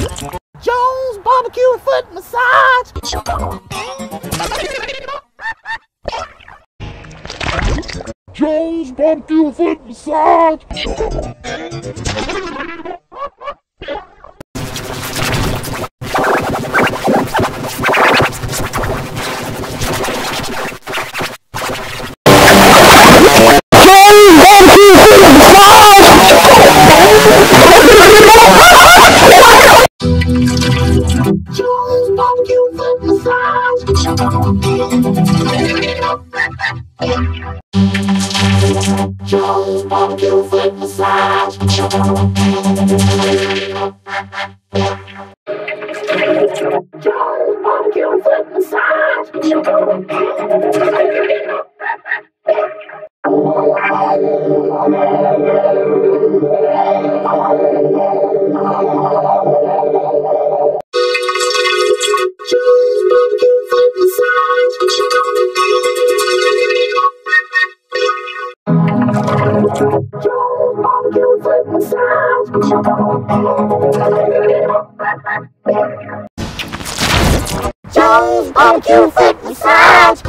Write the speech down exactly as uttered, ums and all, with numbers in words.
Jones barbecue and foot massage. Jones barbecue and foot massage. Jones barbecue and foot massage. Jones barbecue and foot massage. Jones barbecue and foot massage. Jones barbecue foot massage.